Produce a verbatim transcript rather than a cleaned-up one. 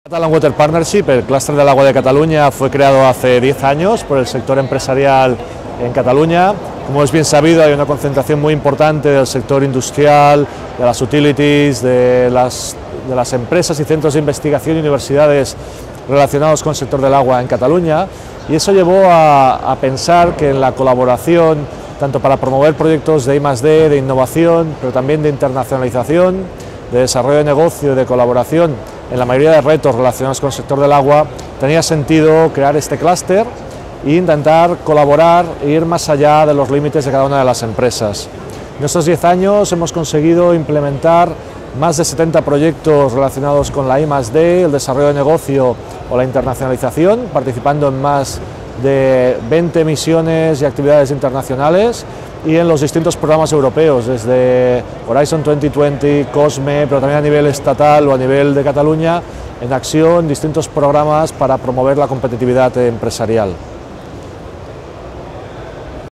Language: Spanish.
Catalan Water Partnership, el clúster del agua de Cataluña, fue creado hace diez años por el sector empresarial en Cataluña. Como es bien sabido, hay una concentración muy importante del sector industrial, de las utilities, de las, de las empresas y centros de investigación y universidades relacionados con el sector del agua en Cataluña, y eso llevó a, a pensar que en la colaboración, tanto para promover proyectos de I más D, de innovación, pero también de internacionalización, de desarrollo de negocio y de colaboración en la mayoría de retos relacionados con el sector del agua, tenía sentido crear este clúster e intentar colaborar e ir más allá de los límites de cada una de las empresas. En estos diez años hemos conseguido implementar más de setenta proyectos relacionados con la I más D, el desarrollo de negocio o la internacionalización, participando en más de veinte misiones y actividades internacionales y en los distintos programas europeos, desde Horizon dos mil veinte, COSME, pero también a nivel estatal o a nivel de Cataluña, en acción distintos programas para promover la competitividad empresarial.